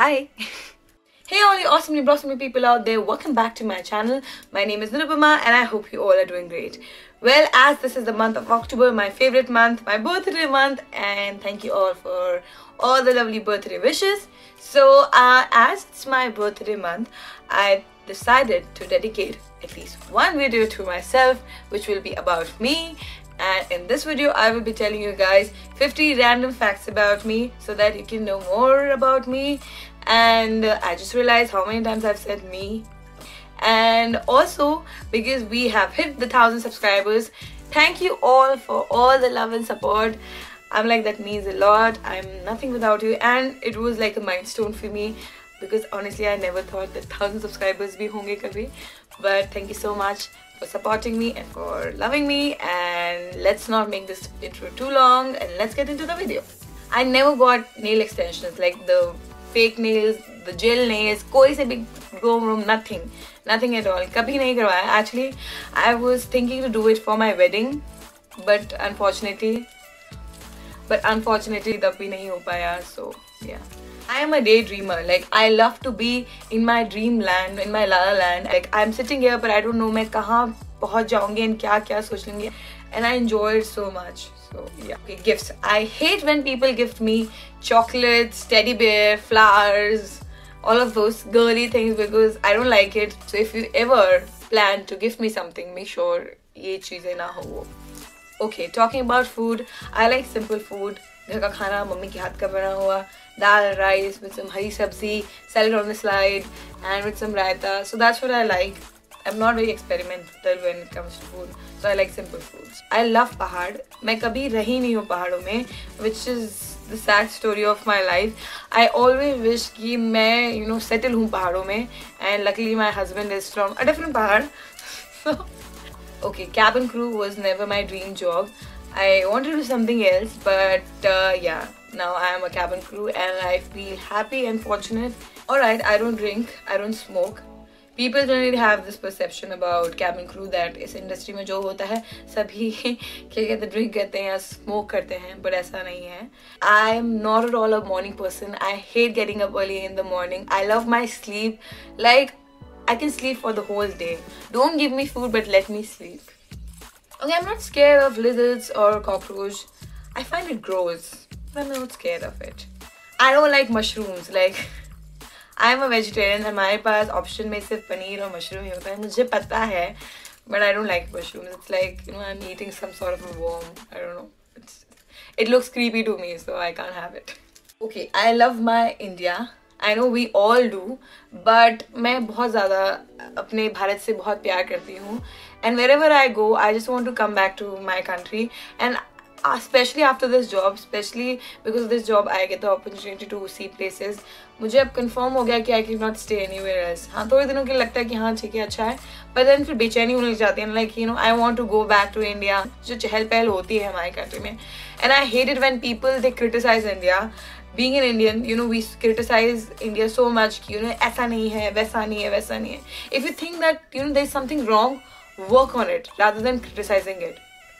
Hi! Hey all you awesomely blossoming people out there, welcome back to my channel. My name is Nirupama and I hope you all are doing great. Well, as this is the month of October, my favorite month, my birthday month, and thank you all for all the lovely birthday wishes. So as it's my birthday month, I decided to dedicate at least one video to myself, which will be about me. And in this video, I will be telling you guys 50 random facts about me so that you can know more about me. And I just realized how many times I've said me. And also, because we have hit the 1,000 subscribers, thank you all for all the love and support. I'm like, that means a lot. I'm nothing without you. And it was like a milestone for me, because honestly, I never thought that 1,000 subscribers bhi honge kabhi. But thank you so much for supporting me and for loving me. And let's not make this intro too long and let's get into the video. I never got nail extensions, like the fake nails, the gel nails, koi se bhi room, nothing at all. Kabhi nahi karwaya. Actually, I was thinking to do it for my wedding, but unfortunately tab bhi nahi ho paya. So yeah, I am a daydreamer. Like, I love to be in my dreamland, in my la la land. Like, I'm sitting here, but I don't know मैं कहाँ पहुँच जाऊँगी and क्या सोच लूँगी, and I enjoy it so much. So yeah. Okay, gifts. I hate when people gift me chocolates, teddy bear, flowers, all of those girly things, because I don't like it. So if you ever plan to gift me something, make sure ये चीजें ना हो वो. Okay, talking about food, I like simple food. घर का खाना, mummy के हाथ का बना हुआ, dal, rice with some हरी सब्जी, salad on the side, and with some raita. So that's what I like. I'm not very experimental when it comes to food, so I like simple foods. I love पहाड़. मैं कभी रही नहीं हूँ पहाड़ों में, which is the sad story of my life. I always wish कि मैं settle हूँ पहाड़ों में, and luckily my husband is from a different पहाड़. So okay, cabin crew was never my dream job. I wanted to do something else, but yeah, now I am a cabin crew and I feel happy and fortunate. Alright, I don't drink, I don't smoke. People generally have this perception about cabin crew that इस industry में जो होता है सभी क्या कहते हैं, drink करते हैं या smoke करते हैं, but ऐसा नहीं है. I'm not at all a morning person. I hate getting up early in the morning. I love my sleep. Like, I can sleep for the whole day. Don't give me food, but let me sleep. Okay, I'm not scared of lizards or cockroach. I find it gross, but I'm not scared of it. I don't like mushrooms. Like, I'm a vegetarian and हमारे पास option में सिर्फ पनीर और mushroom ही होता है. मुझे पता है, but I don't like mushrooms. It's like, I'm eating some sort of a worm. I don't know. It looks creepy to me, so I can't have it. Okay, I love my India. I know we all do, but मैं बहुत ज़्यादा अपने भारत से बहुत प्यार करती हूँ. And wherever I go, I just want to come back to my country. And especially after this job, especially because of this job, I get the opportunity to see places. मुझे अब confirm हो गया कि I cannot stay anywhere else. हाँ, थोड़े दिनों के लिए लगता है कि हाँ ठीक है, अच्छा है, but then फिर बेचैनी होने लग जाती है. Like, I want to go back to India. जो चहल पहल होती है हमारे country में. And I hate it when people, they criticize India. Being an Indian, we criticize India so much कि ऐसा नहीं है, वैसा नहीं है, वैसा नहीं है. If you think that there's something wrong, work on it rather than criticizing it.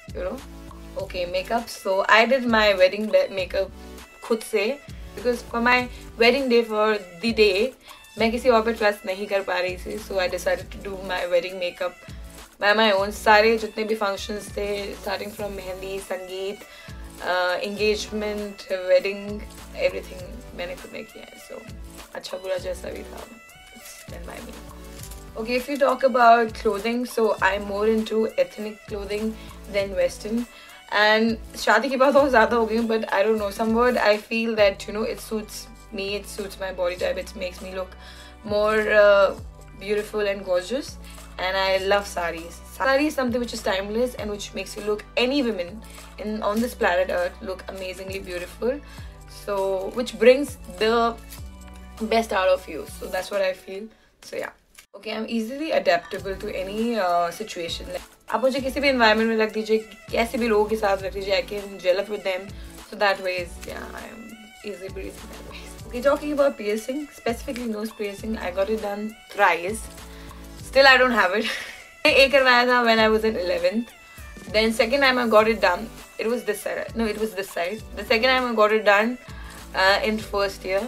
Okay, makeup. So I did my wedding makeup खुद से, because for my wedding day, for the day, मैं किसी और पे trust नहीं कर पा रही थी. So I decided to do my wedding makeup by my own. सारे जितने भी functions थे, starting from मेहंदी, संगीत, engagement, wedding, everything मैंने खुद में किया है. So अच्छा बुरा जैसा भी था, it's done by me. Okay, if you talk about clothing, so I'm more into ethnic clothing than Western. And शादी की बात बहुत ज़्यादा हो गई, but I don't know, somewhat I feel that it suits me, it suits my body type, it makes me look more beautiful and gorgeous. And I love saris. Sari is something which is timeless and which makes you look, any women on this planet Earth look amazingly beautiful. So which brings the best out of you. So that's what I feel. So yeah. Okay, I'm easily adaptable to any situation. Like, आप मुझे किसी भी environment में रख दीजिए, कैसे भी लोगों के साथ रख दीजिए, I can gel up with them. So that way, yeah, I am easily breezy that way. Okay, talking about piercing, specifically nose piercing, I got it done thrice. Still, I don't have it. एक करवाया था when I was in 11th. Then second time I got it done, it was this side. No, it was this side. The second time I got it done in first year.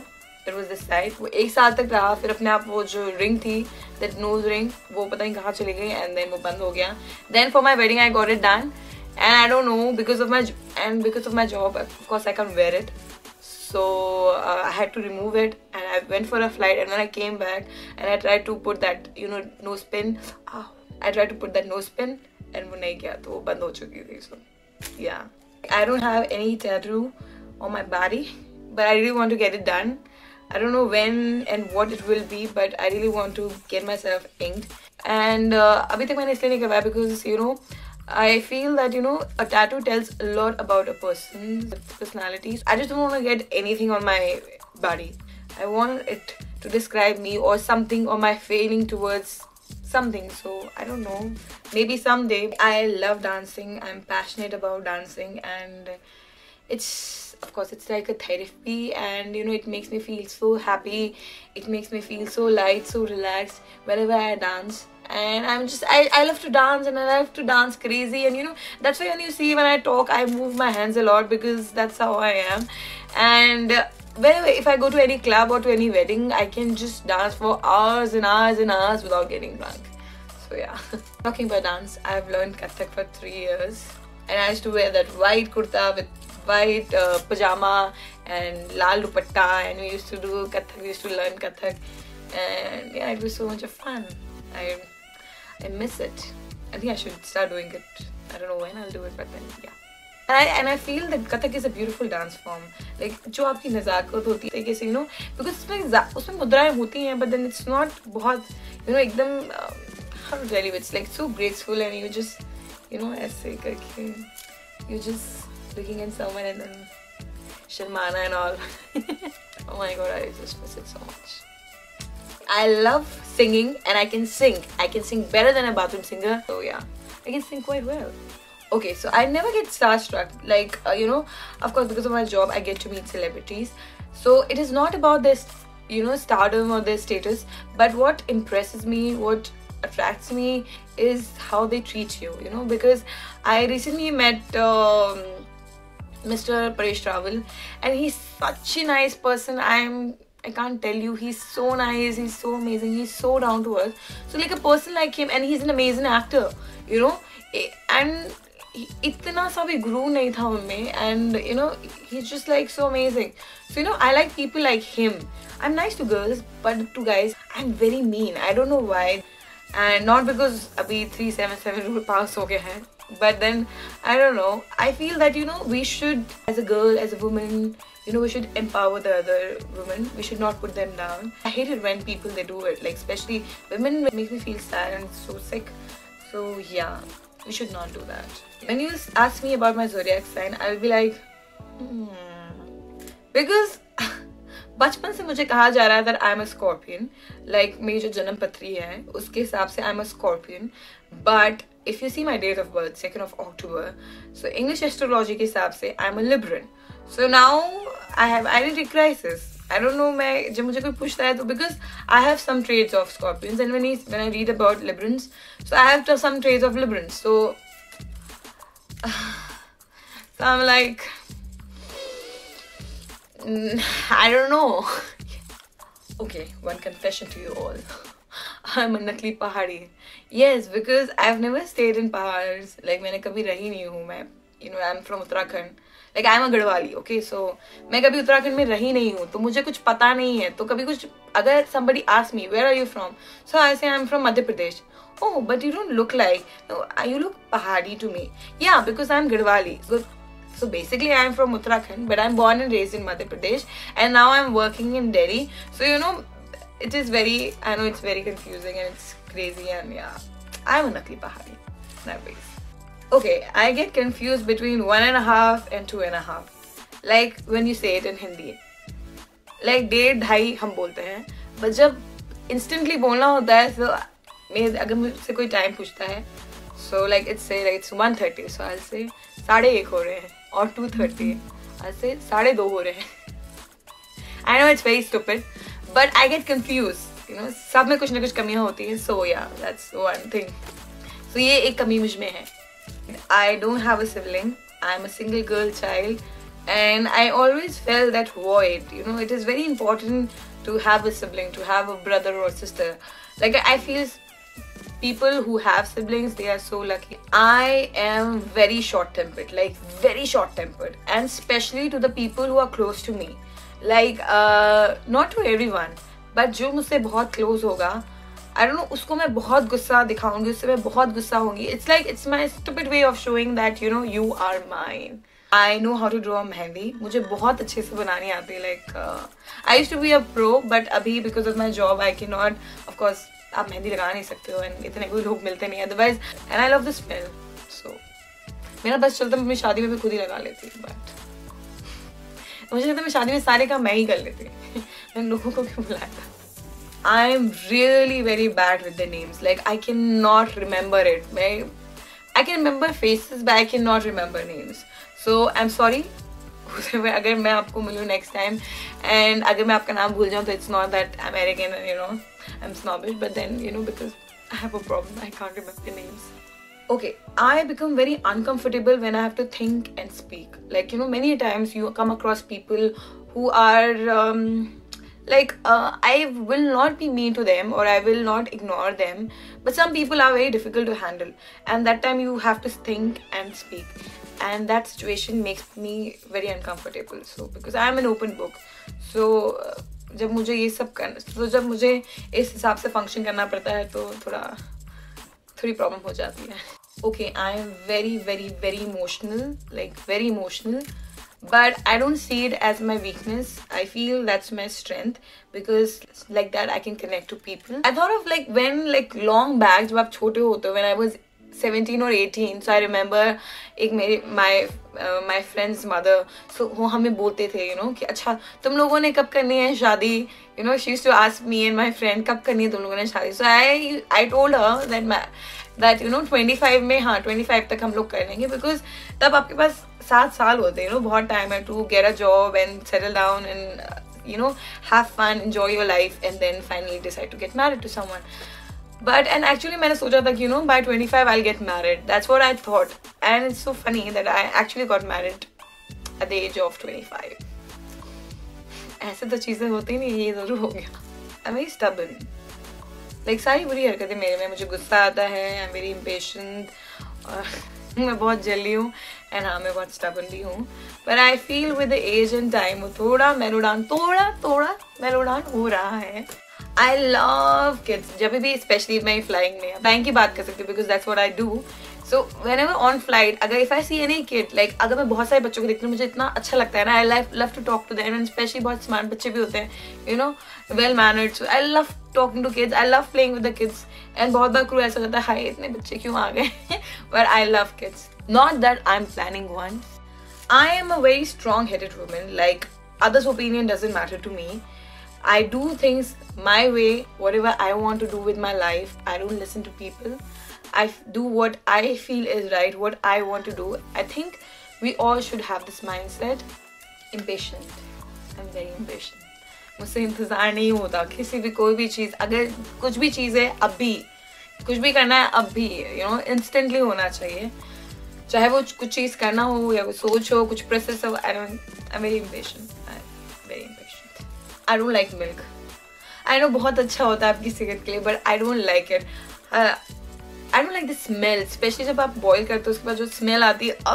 There was this side. वो 1 साल तक रहा, फिर अपने आप वो जो ring थी, that nose ring, वो पता नहीं कहाँ चली गई, and then वो बंद हो गया. Then for my wedding I got it done, and I don't know, because of my job, of course I can't wear it. So I had to remove it, and I went for a flight, and when I came back and I tried to put that, you know, nose pin. I tried to put that nose pin, and वो नहीं किया, तो वो बंद हो चुकी थी. So yeah, I don't have any tattoo on my body, but I really want to get it done. I don't know when and what it will be, but I really want to get myself inked. And अभी तक मैंने इसलिए नहीं करवाया because, you know, I feel that, you know, a tattoo tells a lot about a person's personalities. I just don't want to get anything on my body. I want it to describe me or something, or my feeling towards something. So I don't know, maybe someday. I love dancing. I'm passionate about dancing, and it's, of course, it's like a therapy, and you know, it makes me feel so happy. It makes me feel so light, so relaxed whenever I dance. And I love to dance, and I love to dance crazy. And you know, that's why when you see when I talk, I move my hands a lot, because that's how I am. And whenever, if I go to any club or to any wedding, I can just dance for hours and hours and hours without getting drunk. So yeah. Talking about dance, I've learned Kathak for 3 years, and I used to wear that white kurta with white pajama and lal dupatta, and we used to do Kathak. We used to learn Kathak, and yeah, it was so much of fun. I miss it. I think I should start doing it. I don't know when I'll do it, but then yeah. And I feel that Kathak is a beautiful dance form. Like जो आपकी नज़ाकत होती है कैसे, you know, because उसमें मुद्राएं होती हैं, but then it's not बहुत, you know, एकदम how to tell you, it's like so graceful, and you just, you know, ऐसे करके you just looking at someone and then Sharmana and all. Oh my god, I just miss it so much. I love singing, and I can sing. I can sing better than a bathroom singer. So yeah, I can sing quite well. Okay, so I never get starstruck. Like, you know, of course, because of my job, I get to meet celebrities. So it is not about this, you know, stardom or their status. But what impresses me, what attracts me is how they treat you, you know. Because I recently met Mr. Paresh Rawal, and he's such a nice person. I can't tell you, he's so nice, he's so amazing, he's so down to earth. So like a person like him, and he's an amazing actor, you know, and इतना सा भी गुरूर नहीं था उनमें, and you know, he's just like so amazing. So you know, I like people like him. I'm nice to girls, but to guys I'm very mean. I don't know why, and not because अभी 377 rule pass हो गया है, but then I don't know. I feel that, you know, we should, as a girl, as a woman, you know, we should empower the other women. We should not put them down. I hate it when people, they do it, like especially women. It makes me feel sad and so sick. So yeah, we should not do that. When you ask me about my zodiac sign, I'll be like, because बचपन से मुझे कहा जा रहा है that I'm a Scorpion. Like मेरी जो जन्म पत्री है उसके हिसाब से I'm a Scorpion. But if you see my date of birth, 2nd of October, so English astrology के हिसाब से I'm a Libran. So now I have identity crisis. I don't know, मैं जब मुझे कोई पूछता है तो, because I have some traits of Scorpions, and when I read about Librans, so I have some traits of Librans. So I'm like, I don't know. Okay, one confession to you all. I'm a nakli pahari. Yes, because I've never stayed in pahars. Like मैंने कभी रही नहीं हूँ मैं. You know, I'm from Uttarakhand. Like I'm a Garhwali. Okay, so मैं कभी उत्तराखंड में रही नहीं हूँ, तो मुझे कुछ पता नहीं है. तो कभी कुछ, अगर somebody asks me where are you from, so I say I'm from Madhya Pradesh. Oh, but you don't look like. No, you look pahari to me. Yeah, because I'm Garhwali. So basically I'm from Uttarakhand, but I'm born and raised in Madhya Pradesh, and now I'm working in Delhi. So you know, it is very, I know it's very confusing and it's crazy, and yeah, I'm a nakli pahari. That ways. Okay, I get confused between 1.5 and 2.5. Like when you say it in Hindi. Like 1.5 हम बोलते हैं, but जब instantly बोलना होता है, so अगर मुझसे कोई time पूछता है, so like it's 1:30, so I'll say 1:30 हो रहे हैं, or 2:30, I'll say 2:30 हो रहे हैं. I know it's very stupid, but I get confused. You know, सब में कुछ ना कुछ कमियाँ होती हैं. So yeah, that's one thing. So ये एक कमी मुझ में है. I don't have a sibling. I'm a single girl child. and I always felt that void. You know, it is very important to have a sibling, to have a brother or sister. Like, I feel people who have siblings, they are so lucky. I am very short-tempered, like very short-tempered, and especially to the people who are close to me. Like, not to everyone, but जो मुझसे बहुत close होगा, I don't know, उसको मैं बहुत गुस्सा दिखाऊंगी, उससे मैं बहुत गुस्सा होंगी. It's like, it's my stupid way of showing that, you know, you are mine. I know how to draw a mehndi. मुझे बहुत अच्छे से बनानी आती है. Like, I used to be a pro, but अभी because of my job, I cannot, of course, आप मेहंदी लगा नहीं सकते हो, and इतने कोई लोग मिलते नहीं. Otherwise, and I love the smell. So, मेरा बस चलता, मैं शादी में भी खुद ही लगा लेती. But मुझे लगता है मैं शादी में सारे काम मैं ही कर लेती. मैं लोगों को क्यों बुलाता? I'm really very bad with the names. Like, I cannot remember it. I can remember faces, but I cannot remember names. So I'm sorry. अगर मैं आपको मिलूँ next time, and अगर मैं आपका नाम भूल जाऊँ, तो it's not that I'm arrogant and, you know, I'm snobbish, but then, you know, because I have a problem, I can't remember names. Okay, I become very uncomfortable when I have to think and speak. Like, you know, many times you come across people who are I will not be mean to them, or I will not ignore them, but some people are very difficult to handle, and that time you have to think and speak, and that situation makes me very uncomfortable. So because I am an open book, so जब मुझे ये सब करना, तो जब मुझे इस हिसाब से फंक्शन करना पड़ता है, तो थोड़ी प्रॉब्लम हो जाती है. Okay, I am very very very emotional, like very emotional. But I don't see it as my weakness. I feel that's my strength, because like that I can connect to people. I thought of like when, like long back, जब आप छोटे होते हो, when I was 17 or 18, so I remember my friend's mother, so वो हमें बोलते थे, you know, कि अच्छा तुम लोगों ने कब करनी है शादी, you know, she used to ask me and my friend कब करनी है तुम लोगों ने शादी. So I told her that you know 25 में, हाँ 25 तक हम लोग कर लेंगे, because तब आपके पास 7 साल होते हैं, you know, बहुत time है to get a job and settle down and you know, have fun, enjoy your life, and then finally decide to get married to someone. But and actually मैंने सोचा था कि you know by 25 I'll get married. That's what I thought, and it's so funny that I actually got married at the age of 25. ऐसे तो चीजें होती नहीं, ये जरूर हो गया. I'm very stubborn. Like सारी बुरी हरकतें मेरे में, मुझे गुस्सा आता है, I'm very impatient, और मैं बहुत जल्दी हूँ, and हाँ मैं बहुत stubborn भी हूँ. But I feel with the age and time थोड़ा मेलोडान हो रहा है. I love kids. जब भी especially मैं flying में, flying की बात कर सकती हूँ, because that's what I do. So whenever on flight, अगर if I see any kid, like अगर मैं बहुत सारे बच्चों को देखती हूँ, मुझे इतना अच्छा लगता है ना. I love to talk to them, and especially बहुत smart बच्चे भी होते हैं, you know, well mannered. So I love talking to kids. I love playing with the kids. And बहुत बार क्रू ऐसा होता है, हाय इतने बच्चे क्यों आ गए? But I love kids. Not that I'm planning one. I am a very strong-headed woman. Like, others' opinion doesn't matter to me. I do things my way, whatever I want to do with my life. I don't listen to people. I do what I feel is right, what I want to do. I think we all should have this mindset. Impatient. I'm very impatient. मुझसे इंतज़ार नहीं होता किसी भी कोई भी चीज़. अगर कुछ भी चीज़ है अभी, कुछ भी करना है अभी, you know, instantly होना चाहिए. चाहे वो कुछ चीज़ करना हो या कुछ सोच हो, कुछ प्रोसेस हो. I'm very impatient. I'm very impatient. I don't like milk. I know बहुत अच्छा होता है आपकी सेहत के लिए, but I don't like it. I don't like the smell, especially जब आप boil करते हो, उसके बाद जो smell आती है,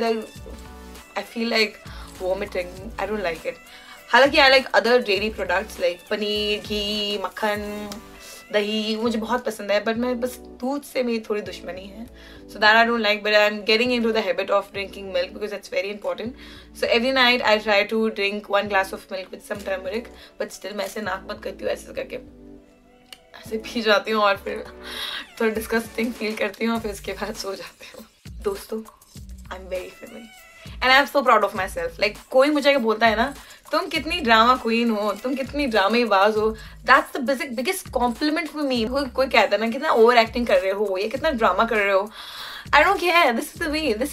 I feel like vomiting. I don't like it. हालांकि I like other dairy products like paneer, घी, मक्खन, दही, मुझे बहुत पसंद है, but मैं बस दूध से मेरी थोड़ी दुश्मनी है. So that I don't like, but I'm getting into the habit of drinking milk because that's very important. So every night I try to drink 1 glass of milk with some turmeric, but still मैं ऐसे नाक बंद करती हूँ, ऐसे करके ऐसे P जाती हूँ और फिर थोड़ा डिस्गस्टिंग फील करती हूँ और फिर उसके बाद सो जाती हूँ. दोस्तों, I'm very funny and I'm so proud of myself. Like कोई मुझे बोलता है ना, तुम कितनी ड्रामा क्वीन हो, तुम कितनी ड्रामेबाज हो, that's the biggest compliment for me. कोई कहता है ना कितना ओवर एक्टिंग कर रहे हो या कितना ड्रामा कर रहे हो. I don't care. This is me. This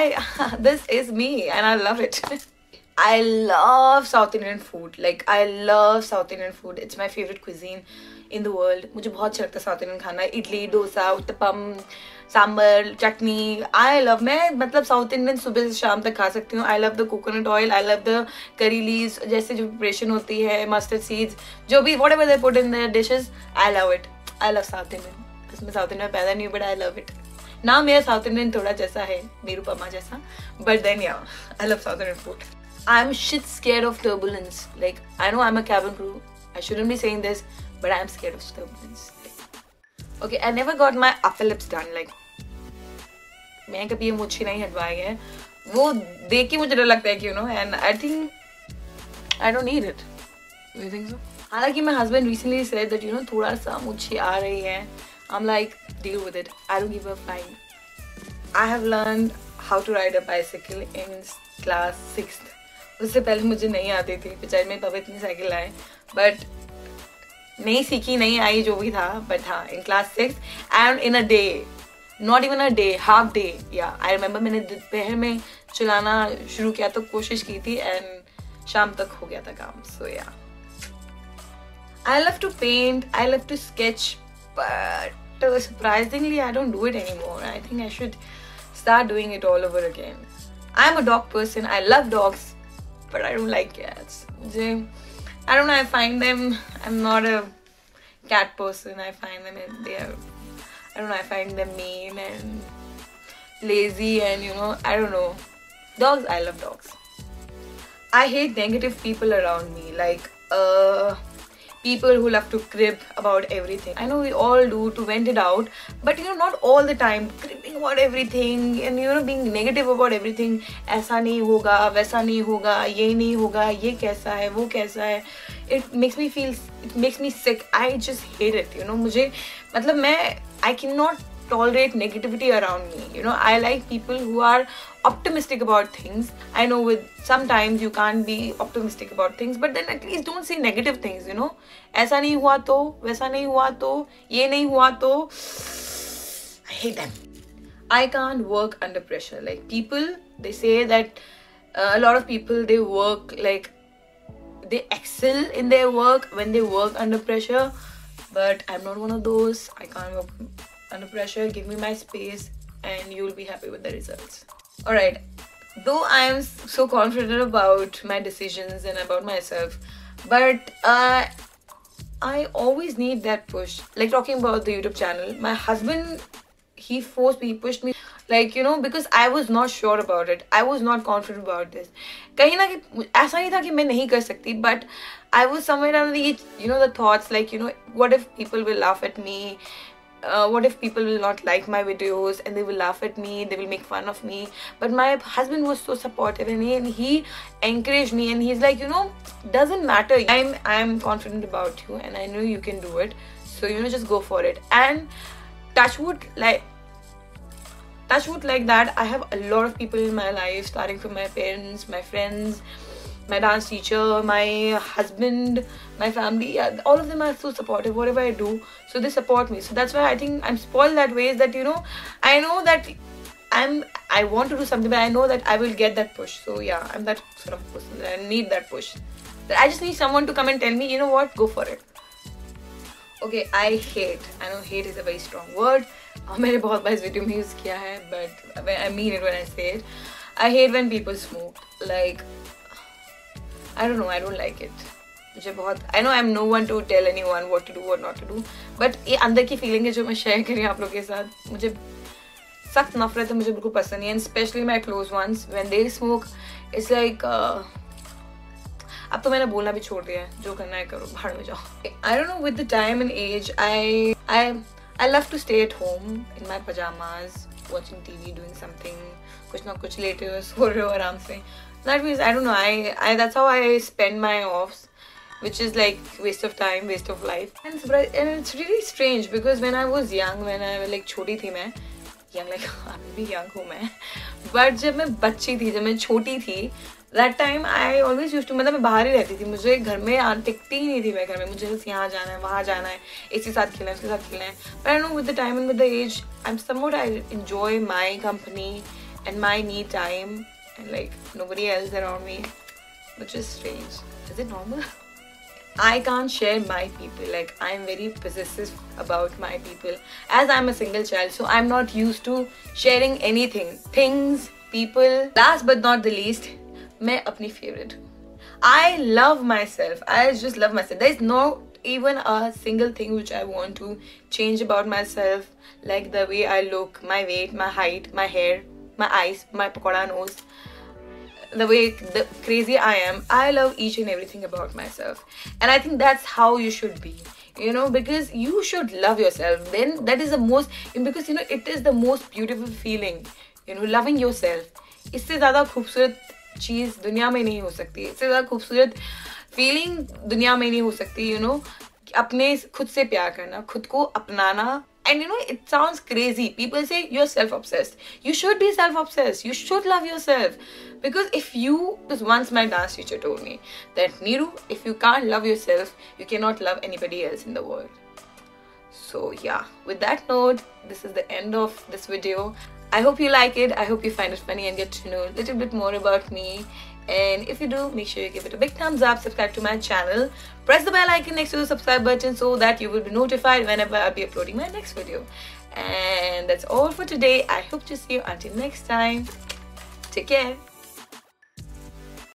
is me, and I love it. I love South Indian food. Like I love South Indian food. It's my favorite cuisine. in the world. मुझे बहुत अच्छा लगता है south Indian खाना, इडली, डोसा, उत्तपम, सांबर, चटनी. I love, मैं मतलब south Indian सुबह से शाम तक खा सकती हूँ. I love the coconut oil, I love the curry leaves, जैसे जो प्रिपरेशन होती है, mustard seeds, जो भी whatever they put in their dishes, I love it. I love South Indian. मैं साउथ इंडियन में पैदा नहीं हूँ, but I love it. ना मेरा साउथ इंडियन थोड़ा जैसा है, निरुपमा जैसा, but then yeah, I love South Indian food. I'm shit scared of turbulence. Like, I know I'm a cabin crew, I shouldn't be saying this, but I'm scared of turbulence. Okay, I never got my upper lips done. Like, मैं कभी ये मुझे नहीं हटवाए हैं, वो देख के मुझे डर लगता है कि you know, and I think I don't need it. Do you think so? हालांकि my husband recently said that you know थोड़ा सा मुझे आ रही है. I'm like, deal with it. I don't give a flying. I have learned how to ride a bicycle in class 6th. उससे पहले मुझे नहीं आती थी. बेचारे मेरे पापा इतनी साइकिल लाए, but नहीं सीखी, नहीं आई, जो भी था. But हाँ, in class 6th and in a day, not even a day, half day. Yeah, I remember मैंने दोपहर में चलाना शुरू किया तो कोशिश की थी and शाम तक हो गया था काम. So yeah. I love to paint. I love to sketch, but surprisingly I don't do it anymore. I think I should start doing it all over again. I'm a dog person. I love dogs, but I don't like cats. I don't know, I find them, I'm not a cat person. I find them, I don't know, I find them mean and lazy and you know, I don't know. Dogs, I love dogs. I hate negative people around me, like people who love to crib about everything. I know we all do to vent it out, but you know, not all the time cribbing about everything and you know, being negative about everything. ऐसा नहीं होगा, वैसा नहीं होगा, ये नहीं होगा, ये कैसा है, वो कैसा है. It makes me sick. I just hate it. You know, मुझे मतलब मैं I cannot tolerate negativity around me. You know, I like people who are optimistic about things. I know with sometimes you can't be optimistic about things, but then at least don't say negative things, you know. ऐसा नहीं हुआ तो, वैसा नहीं हुआ तो, ये नहीं हुआ तो. I hate them. I can't work under pressure. Like people, they say that a lot of people, they work like, they excel in their work when they work under pressure, but I'm not one of those. I can't work under pressure. Give me my space and you'll be happy with the results. Alright, though I am so confident about my decisions and about myself, but I always need that push. Like talking about the YouTube channel, my husband, he pushed me, like you know, because I was not sure about it. I was not confident about this. कहीं ना कहीं ऐसा नहीं था कि मैं नहीं कर सकती, but I was somewhere around the, you know, the thoughts like, you know, what if people will laugh at me? What if people will not like my videos and they will laugh at me, they will make fun of me? But my husband was so supportive and he encouraged me and he's like, you know, doesn't matter, I'm confident about you and I know you can do it, so you know, just go for it. And touch wood like that, I have a lot of people in my life, starting from my parents, my friends, my dance teacher, my husband, my family, yeah, all of them are so supportive whatever I do, so they support me. So that's why I think I'm spoiled that way, is that you know, I know that I want to do something, but I know that I will get that push. So yeah, I'm that sort of person that I need that push, that I just need someone to come and tell me, you know what, go for it. Okay, I know hate is a very strong word. मैंने बहुत बार इस video में use किया है, but I mean it when I say it. I hate when people smoke. Like, I don't know, I don't like it. मुझे बहुत, I know I'm no one to tell anyone what to do, what not to do, but ये अंदर की feeling है जो मैं share कर रही हूँ आप लोगों के साथ. मुझे सख्त नफरत है, मुझे बिल्कुल पसंद नहीं है, and especially my close ones, when they smoke, it's like अब तो मैंने बोलना भी छोड़ दिया है, जो करना है करो, बाहर में जाओ. I don't know, with the time and age, I love to stay at home in my pajamas, watching TV, doing something, कुछ ना कुछ लेटे हुए सो रहे हो आराम से. That means, I don't know, I that's how I spend my offs, which is like waste of time, waste of life. And it's really strange because when I was young, when I was like छोटी थी मैं, young like अभी भी young हूँ मैं, but जब मैं बच्ची थी, जब मैं छोटी थी, that time I always used to, मतलब मैं बाहर ही रहती थी, मुझे घर में टिकती ही नहीं थी मैं घर में, मुझे बस यहाँ जाना है, वहाँ जाना है, इसी साथ खेलना है, उसके साथ खेलना है. But I know with the time and with the age, I enjoy my company and my me time and like nobody else around me, which is strange. Is it normal? I can't share my people. Like, I'm very possessive about my people, as I'm a single child, so I'm not used to sharing anything, things, people. Last but not the least, मैं अपनी favorite हूँ. I love myself. I just love myself. There is no even a single thing which I want to change about myself, like the way I look, my weight, my height, my hair, my eyes, my pakoda nose, the way the crazy I am. I love each and everything about myself, and I think that's how you should be, you know, because you should love yourself. Then that is the most, because you know, it is the most beautiful feeling, you know, loving yourself. इससे ज़्यादा खूबसूरत चीज़ दुनिया में नहीं हो सकती, इससे ज़्यादा खूबसूरत फीलिंग दुनिया में नहीं हो सकती, you know, अपने खुद से प्यार करना, खुद को अपनाना. And you know, it sounds crazy. People say you're self-obsessed. You should be self-obsessed. You should love yourself. Because because once my dance teacher told me that, Neeru, if you can't love yourself, you cannot love anybody else in the world. So yeah, with that note, this is the end of this video. I hope you like it. I hope you find it funny and get to know a little bit more about me. And if you do, make sure you give it a big thumbs up, subscribe to my channel, press the bell icon next to the subscribe button so that you will be notified whenever I'll be uploading my next video. And that's all for today. I hope to see you until next time. Take care.